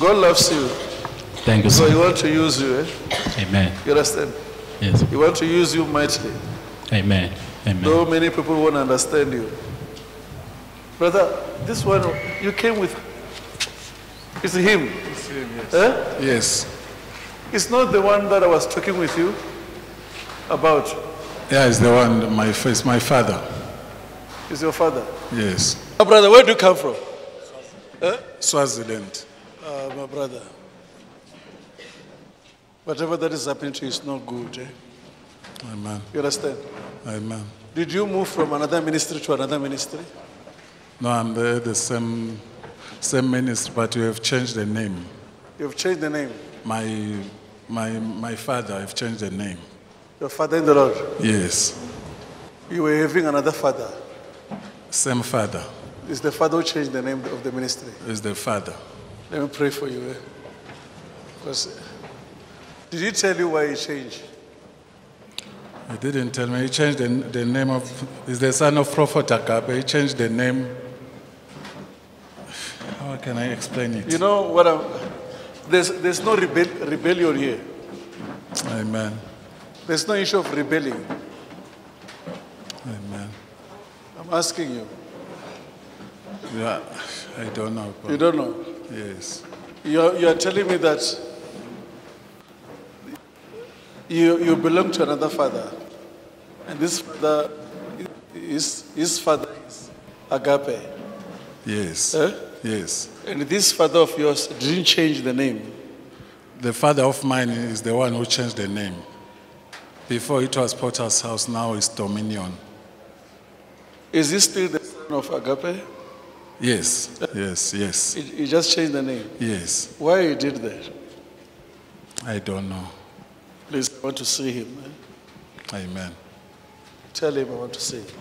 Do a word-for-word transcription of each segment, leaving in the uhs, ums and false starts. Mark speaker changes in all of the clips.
Speaker 1: God loves you.
Speaker 2: Thank you,
Speaker 1: So He
Speaker 2: sir.
Speaker 1: wants to use you. Eh?
Speaker 2: Amen.
Speaker 1: You understand?
Speaker 2: Yes.
Speaker 1: He wants to use you mightily.
Speaker 2: Amen. Amen.
Speaker 1: Though many people won't understand you. Brother, this one, you came with, it's him.
Speaker 3: It's him, yes.
Speaker 1: Eh?
Speaker 3: Yes.
Speaker 1: It's not the one that I was talking with you about.
Speaker 3: Yeah, it's the one, my face, my father.
Speaker 1: It's your father.
Speaker 3: Yes.
Speaker 1: Oh, brother, where do you come from? Eh?
Speaker 3: Swaziland.
Speaker 1: Uh, my brother. Whatever that is happening to you is not good. Eh?
Speaker 3: Amen.
Speaker 1: You understand?
Speaker 3: Amen.
Speaker 1: Did you move from another ministry to another ministry?
Speaker 3: No, I'm the, the same, same ministry, but we have changed the name.
Speaker 1: You've changed the name.
Speaker 3: My, my, my father, I've changed the name.
Speaker 1: Your father in the Lord.
Speaker 3: Yes.
Speaker 1: You were having another father.
Speaker 3: Same father.
Speaker 1: It's the father who changed the name of the ministry.
Speaker 3: Is the father.
Speaker 1: Let me pray for you. Eh? Because, did he tell you why he changed?
Speaker 3: He didn't tell me. He changed the, the name of, he's the son of Prophet Akabe. He changed the name. How can I explain it?
Speaker 1: You know what I'm, there's, there's no rebel, rebellion here.
Speaker 3: Amen.
Speaker 1: There's no issue of rebelling.
Speaker 3: Amen.
Speaker 1: I'm asking you.
Speaker 3: Yeah, I don't know.
Speaker 1: You don't know?
Speaker 3: Yes.
Speaker 1: You're, you're telling me that you, you belong to another father. And this father, is, his father is Agape.
Speaker 3: Yes.
Speaker 1: Eh?
Speaker 3: Yes.
Speaker 1: And this father of yours didn't change the name.
Speaker 3: The father of mine is the one who changed the name. Before it was Potter's House, now it's Dominion.
Speaker 1: Is he still the son of Agape?
Speaker 3: Yes, yes, yes.
Speaker 1: He, he just changed the name.
Speaker 3: Yes.
Speaker 1: Why he did that?
Speaker 3: I don't know.
Speaker 1: Please, I want to see him. Eh?
Speaker 3: Amen.
Speaker 1: Tell him I want to see him.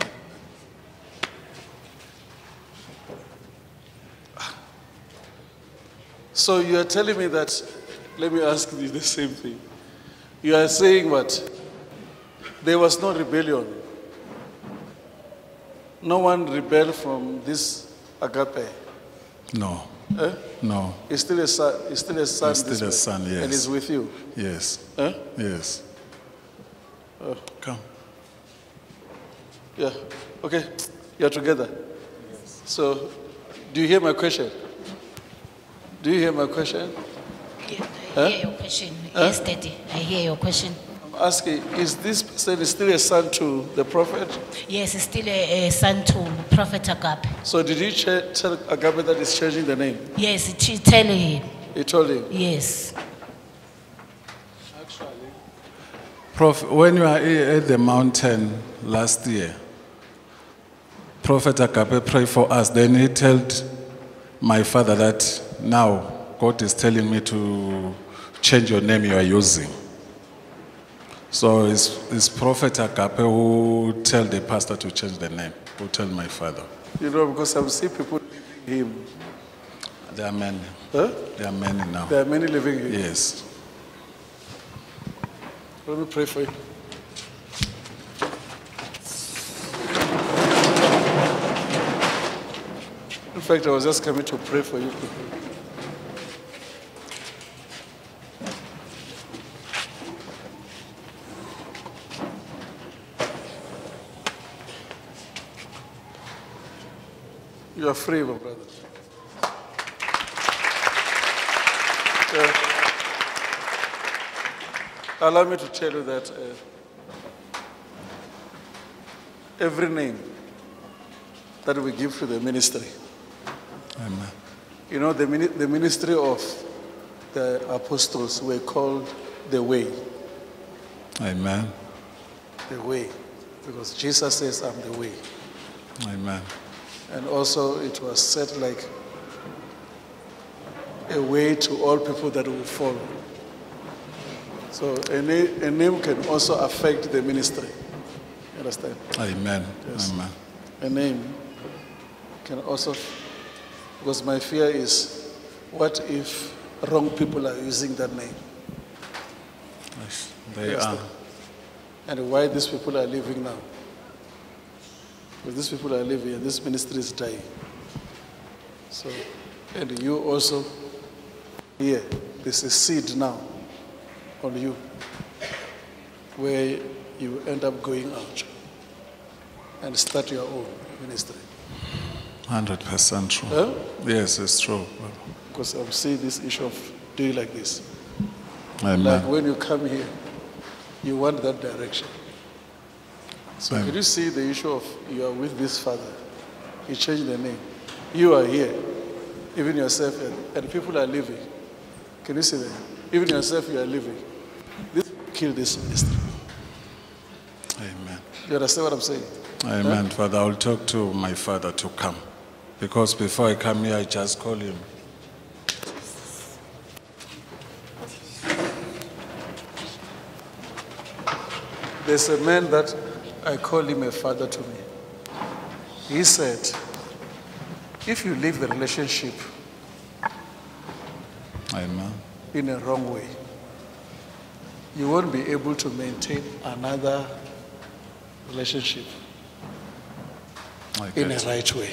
Speaker 1: So you are telling me that, let me ask you the same thing. You are saying what? There was no rebellion. No one rebelled from this Agape.
Speaker 3: No.
Speaker 1: Eh?
Speaker 3: No.
Speaker 1: He's still a son. He's still a son.
Speaker 3: He's still
Speaker 1: this
Speaker 3: a
Speaker 1: way.
Speaker 3: son, yes.
Speaker 1: And he's with you.
Speaker 3: Yes.
Speaker 1: Eh?
Speaker 3: Yes.
Speaker 1: Oh.
Speaker 3: Come.
Speaker 1: Yeah. Okay. You're together. Yes. So, do you hear my question? Do you hear my question?
Speaker 4: Yeah, I
Speaker 1: Huh?
Speaker 4: hear your question.
Speaker 1: Huh?
Speaker 4: Yes, Daddy. I hear your question.
Speaker 1: I'm asking, is this person still a son to the prophet?
Speaker 4: Yes, it's still a, a son to Prophet Agape.
Speaker 1: So did he ch- tell Agape that he's changing the name?
Speaker 4: Yes, she tell him.
Speaker 1: He told him.
Speaker 4: Yes.
Speaker 3: Prof, when you were here at the mountain last year, Prophet Agape prayed for us. Then he told my father that now God is telling me to change your name you are using. So it's, it's Prophet Agape who tell the pastor to change the name, who tell my father.
Speaker 1: You know, because I see people leaving him.
Speaker 3: There are many.
Speaker 1: Huh?
Speaker 3: There are many now.
Speaker 1: There are many living him.
Speaker 3: Yes.
Speaker 1: Let me pray for you. In fact, I was just coming to pray for you people. You are free, my brother. Yeah. Allow me to tell you that uh, every name that we give to the ministry,
Speaker 3: Amen.
Speaker 1: you know, the, mini- the ministry of the apostles were called the way.
Speaker 3: Amen.
Speaker 1: The way. Because Jesus says, I'm the way.
Speaker 3: Amen.
Speaker 1: And also it was set like a way to all people that will follow. So a, na- a name can also affect the ministry. You understand?
Speaker 3: Amen.
Speaker 1: Yes.
Speaker 3: Amen.
Speaker 1: A name can also, because my fear is, what if wrong people are using that name?
Speaker 3: Yes, they
Speaker 1: Yes,
Speaker 3: are.
Speaker 1: they- And why these people are living now? Because these people are living and this ministry is dying. So, and you also, here, there's a seed now on you where you end up going out and start your own ministry.
Speaker 3: one hundred percent true.
Speaker 1: Huh?
Speaker 3: Yes, it's true.
Speaker 1: Because I'm seeing this issue of doing like this.
Speaker 3: Amen.
Speaker 1: Like when you come here, you want that direction. So
Speaker 3: Amen.
Speaker 1: can you see the issue of you are with this father? He changed the name. You are here, even yourself, and, and people are leaving. Can you see that? Even yourself, you are leaving. This will kill this ministry.
Speaker 3: Amen.
Speaker 1: You understand what I'm saying?
Speaker 3: Amen.
Speaker 1: Huh?
Speaker 3: Father, I'll talk to my father to come. Because before I come here, I just call him.
Speaker 1: There's a man that I call him a father to me. He said, if you leave the relationship
Speaker 3: Amen.
Speaker 1: in a wrong way, you won't be able to maintain another relationship
Speaker 3: I
Speaker 1: in a
Speaker 3: get it.
Speaker 1: right way.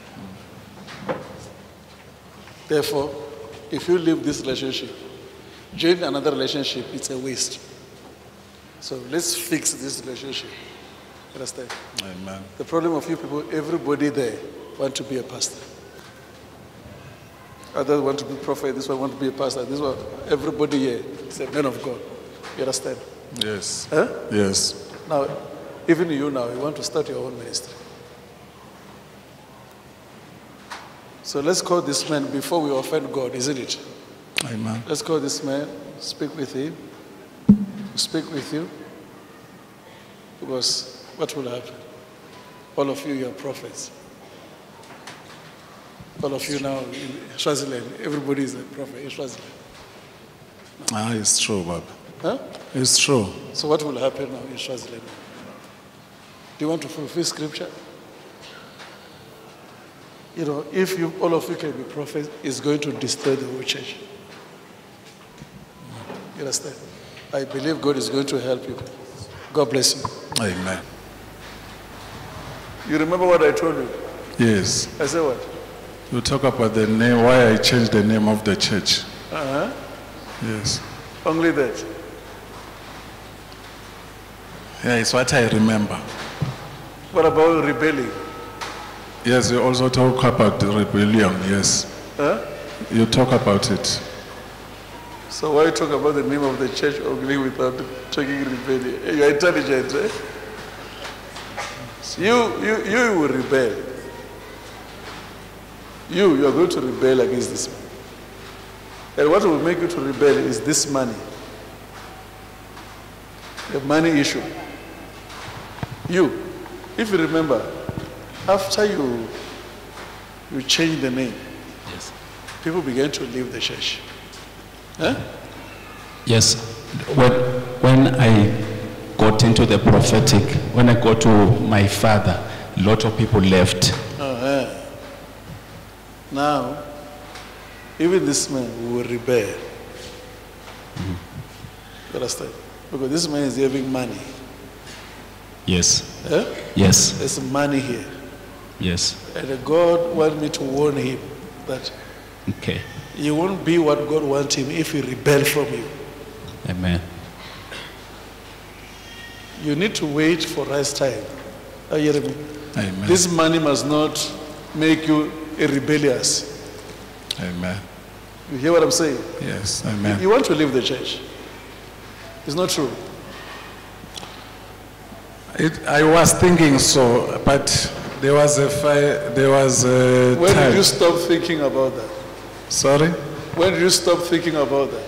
Speaker 1: Therefore, if you leave this relationship, join another relationship, it's a waste. So let's fix this relationship. Understand?
Speaker 3: Amen.
Speaker 1: The problem of you people, everybody there want to be a pastor. Others want to be prophet, this one want to be a pastor, this one, everybody here is a man of God. You understand?
Speaker 3: Yes.
Speaker 1: Huh?
Speaker 3: Yes.
Speaker 1: Now, even you now, you want to start your own ministry. So let's call this man before we offend God, isn't it?
Speaker 3: Amen.
Speaker 1: Let's call this man, speak with him, speak with you, because what will happen? All of you, you are prophets. All of you now in Swaziland, everybody is a prophet in Swaziland.
Speaker 3: Ah, it's true, Baba.
Speaker 1: Huh?
Speaker 3: It's true.
Speaker 1: So what will happen now in Swaziland? Do you want to fulfill scripture? You know, if you, all of you can be prophets, it's going to destroy the whole church. You understand? I believe God is going to help you. God bless you.
Speaker 3: Amen.
Speaker 1: You remember what I told you?
Speaker 3: Yes.
Speaker 1: I said what?
Speaker 3: You talk about the name, why I changed the name of the church.
Speaker 1: Uh-huh.
Speaker 3: Yes.
Speaker 1: Only that.
Speaker 3: Yeah, it's what I remember.
Speaker 1: What about rebelling?
Speaker 3: Yes, you also talk about the rebellion, yes.
Speaker 1: Huh?
Speaker 3: You talk about it.
Speaker 1: So why talk about the name of the church only without talking rebellion? You are intelligent, eh? You, you, you will rebel. You, you are going to rebel against this man. And what will make you to rebel is this money. The money issue. You, if you remember, after you, you change the name,
Speaker 2: Yes.
Speaker 1: people began to leave the church. Huh?
Speaker 2: Yes. When, when I got into the prophetic, when I got to my father, a lot of people left.
Speaker 1: Uh-huh. Now, even this man will rebel.
Speaker 2: Mm-hmm.
Speaker 1: You understand? Because this man is having money.
Speaker 2: Yes.
Speaker 1: Huh?
Speaker 2: Yes.
Speaker 1: There's money here.
Speaker 2: Yes.
Speaker 1: And God wants me to warn him that
Speaker 2: Okay.
Speaker 1: he won't be what God wants him if he rebel from you.
Speaker 2: Amen.
Speaker 1: You need to wait for right time. Are you hearing me?
Speaker 3: Amen.
Speaker 1: This money must not make you a rebellious.
Speaker 3: Amen.
Speaker 1: You hear what I'm saying?
Speaker 3: Yes, amen.
Speaker 1: You want to leave the church. It's not true.
Speaker 3: It, I was thinking so, but there was a fire, there was a
Speaker 1: When
Speaker 3: time.
Speaker 1: did you stop thinking about that?
Speaker 3: Sorry?
Speaker 1: When did you stop thinking about that?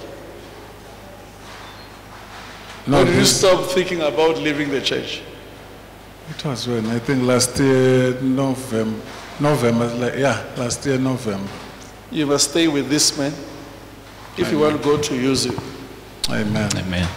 Speaker 3: No,
Speaker 1: when did you
Speaker 3: this-
Speaker 1: stop thinking about leaving the church?
Speaker 3: It was when, I think last year, November, November, like, yeah, last year, November.
Speaker 1: You must stay with this man if you want God to use you.
Speaker 3: Amen.
Speaker 2: Amen.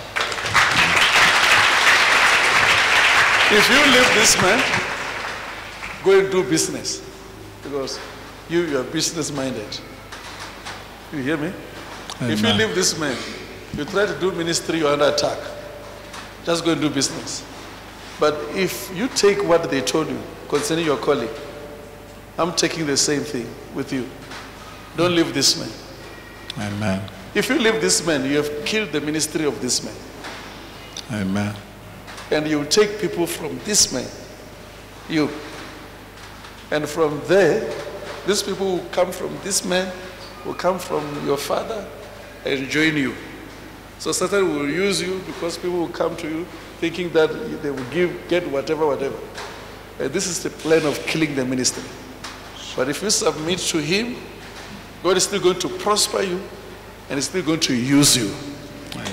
Speaker 1: If you leave this man, go and do business. Because you, you are business minded. You hear me? If you
Speaker 3: Amen.
Speaker 1: leave this man, you try to do ministry, you're under attack. Just go and do business. But if you take what they told you concerning your calling, I'm taking the same thing with you. Don't leave this man.
Speaker 3: Amen.
Speaker 1: If you leave this man, you have killed the ministry of this man.
Speaker 3: Amen.
Speaker 1: And you take people from this man, you. And from there, these people who come from this man, will come from your father and join you. So Satan will use you because people will come to you thinking that they will give, get whatever, whatever. And this is the plan of killing the ministry. But if you submit to him, God is still going to prosper you and is still going to use you.
Speaker 3: Amen.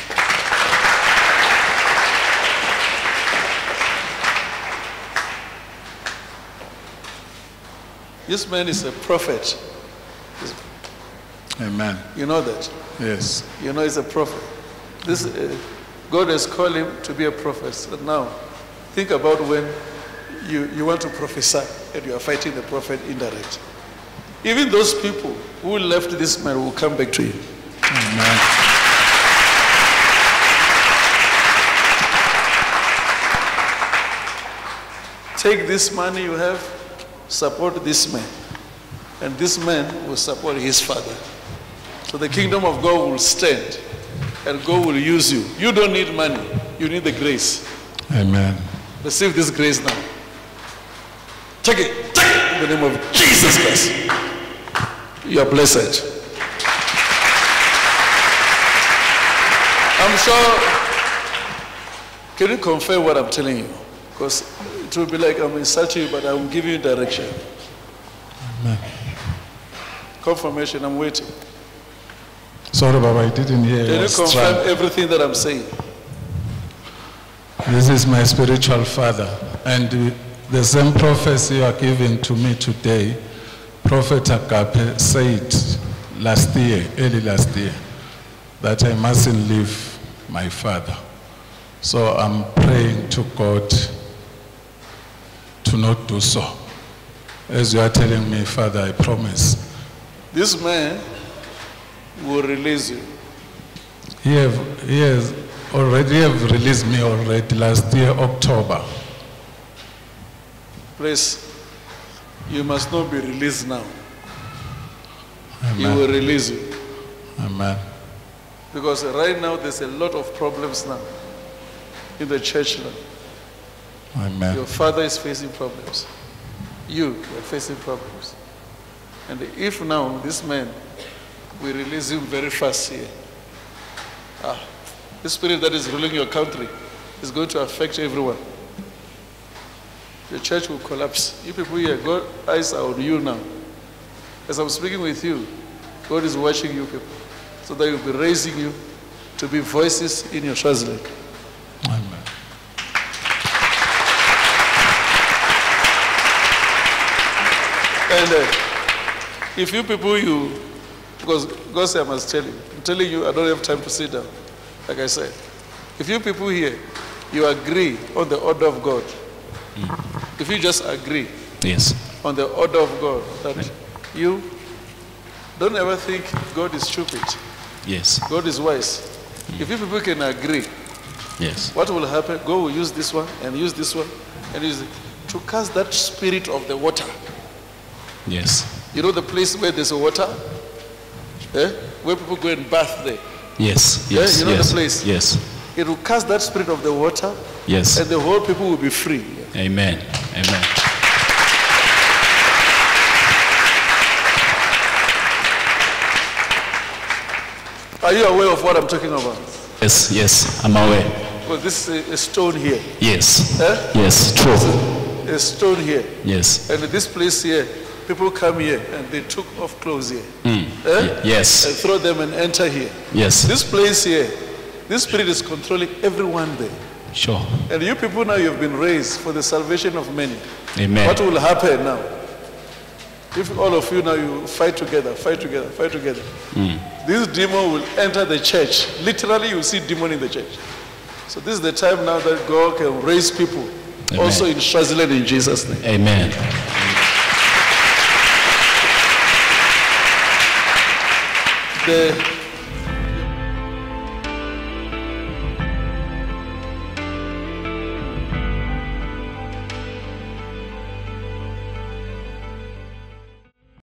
Speaker 1: This man is a prophet.
Speaker 3: Amen.
Speaker 1: You know that?
Speaker 3: Yes.
Speaker 1: You know he's a prophet. This, uh, God has called him to be a prophet. So now, think about when you, you want to prophesy and you are fighting the prophet indirect. Even those people who left this man will come back to you.
Speaker 3: Amen.
Speaker 1: Take this money you have, support this man. And this man will support his father. So the kingdom of God will stand and God will use you. You don't need money. You need the grace.
Speaker 3: Amen.
Speaker 1: Receive this grace now. Take it. Take it in the name of Jesus Christ. You are blessed. I'm sure, can you confirm what I'm telling you? Because it will be like I'm insulting you, but I'm giving you direction.
Speaker 3: Amen.
Speaker 1: Confirmation, I'm waiting.
Speaker 3: Sorry, Baba, I didn't hear
Speaker 1: Can you confirm
Speaker 3: trying.
Speaker 1: everything that I'm saying?
Speaker 3: This is my spiritual father. And the same prophecy you are giving to me today, Prophet Agape said last year, early last year, that I mustn't leave my father. So I'm praying to God to not do so. As you are telling me, Father, I promise.
Speaker 1: This man will release you.
Speaker 3: He, have, he has already have released me already last year, October.
Speaker 1: Please, you must not be released now.
Speaker 3: Amen.
Speaker 1: He will release you.
Speaker 3: Amen.
Speaker 1: Because right now there's a lot of problems now in the church now.
Speaker 3: Amen.
Speaker 1: Your father is facing problems. You are facing problems. And if now this man, we release him very fast here. Ah, the spirit that is ruling your country is going to affect everyone. The church will collapse. You people here, God's eyes are on you now. As I'm speaking with you, God is watching you people, so that He will be raising you to be voices in your Swaziland.
Speaker 3: Amen.
Speaker 1: And uh, if you people, you, because God said I must tell you, I'm telling you, I don't have time to sit down, like I said. If you people here, you agree on the order of God, mm. if you just agree
Speaker 2: Yes.
Speaker 1: on the order of God, that you don't ever think God is stupid.
Speaker 2: Yes.
Speaker 1: God is wise. Mm. If you people can agree,
Speaker 2: Yes.
Speaker 1: what will happen? God will use this one and use this one and use it to cast that spirit of the water.
Speaker 2: Yes.
Speaker 1: You know the place where there's a water? Eh? Where people go and bath there.
Speaker 2: Yes.
Speaker 1: Yeah,
Speaker 2: Yes.
Speaker 1: you know
Speaker 2: yes.
Speaker 1: the place?
Speaker 2: Yes.
Speaker 1: It will cast that spirit of the water,
Speaker 2: Yes.
Speaker 1: and the whole people will be free.
Speaker 2: Amen. Amen.
Speaker 1: Are you aware of what I'm talking about?
Speaker 2: Yes. Yes. I'm aware.
Speaker 1: Well, this is a, a stone here.
Speaker 2: Yes.
Speaker 1: Eh?
Speaker 2: Yes. True.
Speaker 1: A stone here.
Speaker 2: Yes.
Speaker 1: And this place here, people come here and they took off clothes here.
Speaker 2: Mm.
Speaker 1: Eh?
Speaker 2: Yes.
Speaker 1: And throw them and enter here.
Speaker 2: Yes.
Speaker 1: This place here, this spirit is controlling everyone there.
Speaker 2: Sure.
Speaker 1: And you people now, you've been raised for the salvation of many.
Speaker 2: Amen.
Speaker 1: What will happen now? If all of you now, you fight together, fight together, fight together.
Speaker 2: Mm.
Speaker 1: This demon will enter the church. Literally, you see demon in the church. So this is the time now that God can raise people.
Speaker 2: Amen.
Speaker 1: Also in Swaziland, in Jesus' name.
Speaker 2: Amen.
Speaker 1: The